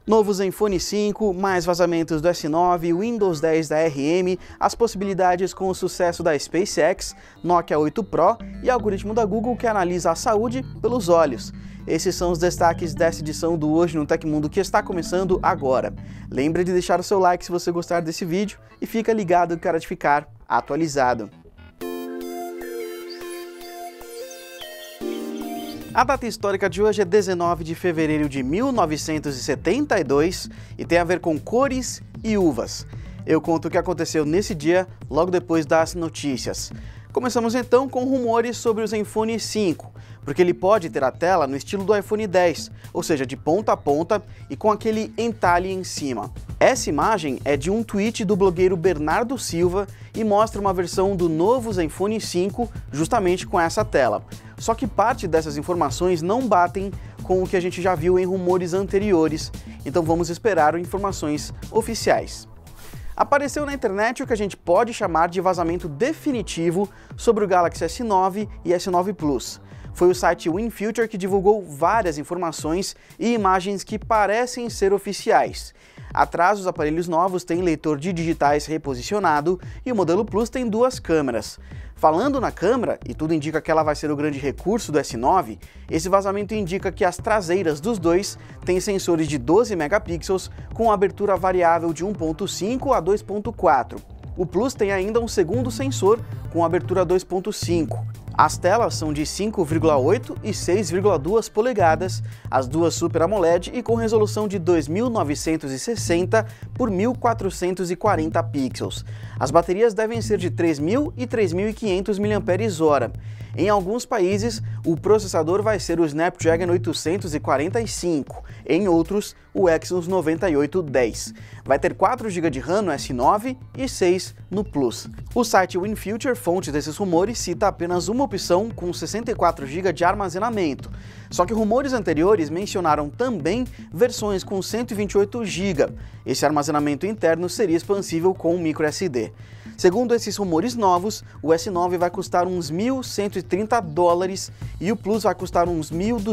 Novo Zenfone 5, mais vazamentos do S9, Windows 10 da RM, as possibilidades com o sucesso da SpaceX, Nokia 8 Pro e algoritmo da Google que analisa a saúde pelos olhos. Esses são os destaques dessa edição do Hoje no Tecmundo que está começando agora. Lembre de deixar o seu like se você gostar desse vídeo e fica ligado para te ficar atualizado. A data histórica de hoje é 19 de fevereiro de 1972 e tem a ver com cores e uvas. Eu conto o que aconteceu nesse dia logo depois das notícias. Começamos então com rumores sobre o Zenfone 5, porque ele pode ter a tela no estilo do iPhone X, ou seja, de ponta a ponta e com aquele entalhe em cima. Essa imagem é de um tweet do blogueiro Bernardo Silva e mostra uma versão do novo Zenfone 5 justamente com essa tela. Só que parte dessas informações não batem com o que a gente já viu em rumores anteriores, então vamos esperar informações oficiais. Apareceu na internet o que a gente pode chamar de vazamento definitivo sobre o Galaxy S9 e S9 Plus. Foi o site WinFuture que divulgou várias informações e imagens que parecem ser oficiais. Atrás, os aparelhos novos têm leitor de digitais reposicionado e o modelo Plus tem duas câmeras. Falando na câmera, e tudo indica que ela vai ser o grande recurso do S9, esse vazamento indica que as traseiras dos dois têm sensores de 12 megapixels com abertura variável de 1.5 a 2.4. O Plus tem ainda um segundo sensor com abertura 2.5. As telas são de 5,8 e 6,2 polegadas, as duas Super AMOLED e com resolução de 2960 por 1440 pixels. As baterias devem ser de 3.000 e 3.500 mAh. Em alguns países, o processador vai ser o Snapdragon 845, em outros, o Exynos 9810. Vai ter 4 GB de RAM no S9 e 6 no Plus. O site WinFuture, fonte desses rumores, cita apenas uma opção com 64 GB de armazenamento. Só que rumores anteriores mencionaram também versões com 128 GB. Esse armazenamento interno seria expansível com microSD. Segundo esses rumores novos, o S9 vai custar uns $1.130 e o Plus vai custar uns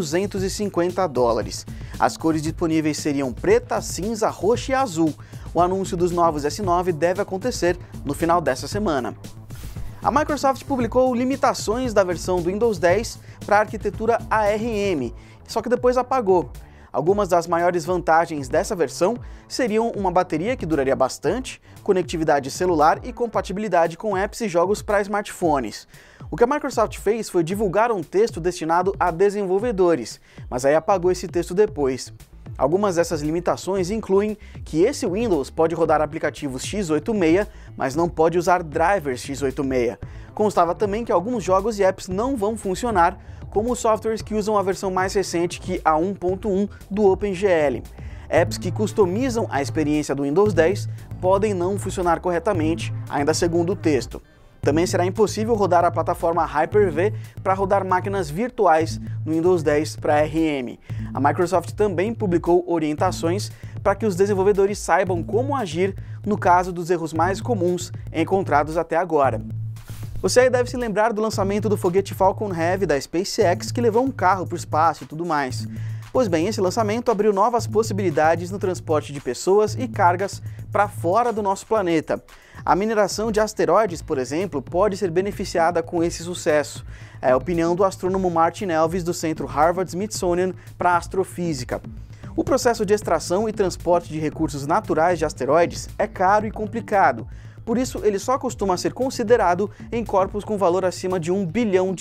$1.250. As cores disponíveis seriam preta, cinza, roxa e azul. O anúncio dos novos S9 deve acontecer no final dessa semana. A Microsoft publicou limitações da versão do Windows 10 para a arquitetura ARM, só que depois apagou. Algumas das maiores vantagens dessa versão seriam uma bateria que duraria bastante, conectividade celular e compatibilidade com apps e jogos para smartphones. O que a Microsoft fez foi divulgar um texto destinado a desenvolvedores, mas aí apagou esse texto depois. Algumas dessas limitações incluem que esse Windows pode rodar aplicativos x86, mas não pode usar drivers x86. Constava também que alguns jogos e apps não vão funcionar, como os softwares que usam a versão mais recente que a 1.1 do OpenGL. Apps que customizam a experiência do Windows 10 podem não funcionar corretamente, ainda segundo o texto. Também será impossível rodar a plataforma Hyper-V para rodar máquinas virtuais no Windows 10 para ARM. A Microsoft também publicou orientações para que os desenvolvedores saibam como agir no caso dos erros mais comuns encontrados até agora. Você aí deve se lembrar do lançamento do foguete Falcon Heavy da SpaceX, que levou um carro para o espaço e tudo mais. Pois bem, esse lançamento abriu novas possibilidades no transporte de pessoas e cargas para fora do nosso planeta. A mineração de asteroides, por exemplo, pode ser beneficiada com esse sucesso. É a opinião do astrônomo Martin Elvis do Centro Harvard-Smithsonian para Astrofísica. O processo de extração e transporte de recursos naturais de asteroides é caro e complicado. Por isso, ele só costuma ser considerado em corpos com valor acima de $1 bilhão.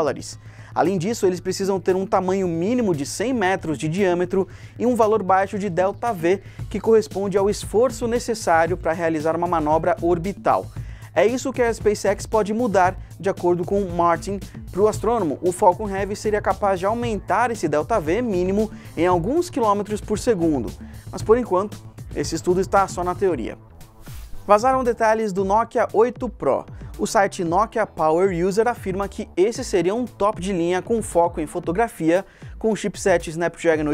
Além disso, eles precisam ter um tamanho mínimo de 100 metros de diâmetro e um valor baixo de ΔV, que corresponde ao esforço necessário para realizar uma manobra orbital. É isso que a SpaceX pode mudar, de acordo com Martin. Para o astrônomo, o Falcon Heavy seria capaz de aumentar esse ΔV mínimo em alguns quilômetros por segundo. Mas por enquanto, esse estudo está só na teoria. Vazaram detalhes do Nokia 8 Pro. O site Nokia Power User afirma que esse seria um top de linha com foco em fotografia, com o chipset Snapdragon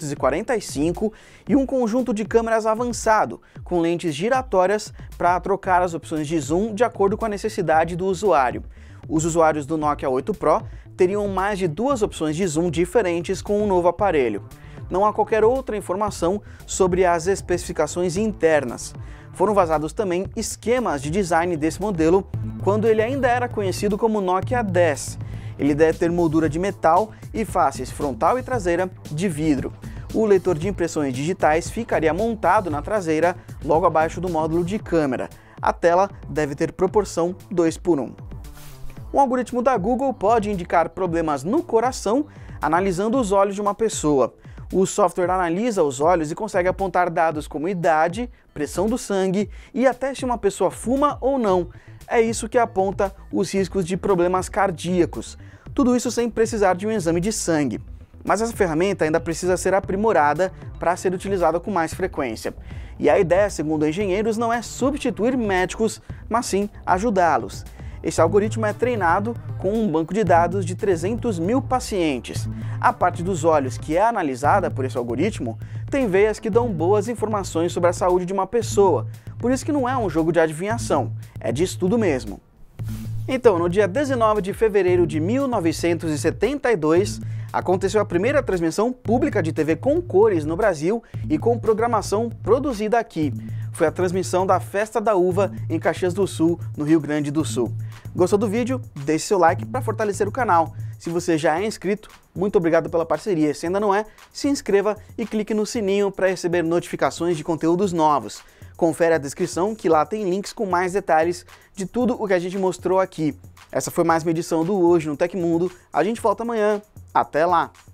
845 e um conjunto de câmeras avançado, com lentes giratórias para trocar as opções de zoom de acordo com a necessidade do usuário. Os usuários do Nokia 8 Pro teriam mais de 2 opções de zoom diferentes com o novo aparelho. não há qualquer outra informação sobre as especificações internas. Foram vazados também esquemas de design desse modelo quando ele ainda era conhecido como Nokia 10. Ele deve ter moldura de metal e faces frontal e traseira de vidro. O leitor de impressões digitais ficaria montado na traseira, logo abaixo do módulo de câmera. A tela deve ter proporção 2:1. Um algoritmo da Google pode indicar problemas no coração analisando os olhos de uma pessoa. O software analisa os olhos e consegue apontar dados como idade, pressão do sangue e até se uma pessoa fuma ou não. É isso que aponta os riscos de problemas cardíacos. Tudo isso sem precisar de um exame de sangue. Mas essa ferramenta ainda precisa ser aprimorada para ser utilizada com mais frequência. E a ideia, segundo engenheiros, não é substituir médicos, mas sim ajudá-los. Esse algoritmo é treinado com um banco de dados de 300 mil pacientes. A parte dos olhos que é analisada por esse algoritmo tem veias que dão boas informações sobre a saúde de uma pessoa, por isso que não é um jogo de adivinhação, é de estudo mesmo. Então, no dia 19 de fevereiro de 1972, aconteceu a primeira transmissão pública de TV com cores no Brasil e com programação produzida aqui. Foi a transmissão da Festa da Uva em Caxias do Sul, no Rio Grande do Sul. Gostou do vídeo? Deixe seu like para fortalecer o canal. Se você já é inscrito, muito obrigado pela parceria. Se ainda não é, se inscreva e clique no sininho para receber notificações de conteúdos novos. Confere a descrição que lá tem links com mais detalhes de tudo o que a gente mostrou aqui. Essa foi mais uma edição do Hoje no Tecmundo. A gente volta amanhã. Até lá!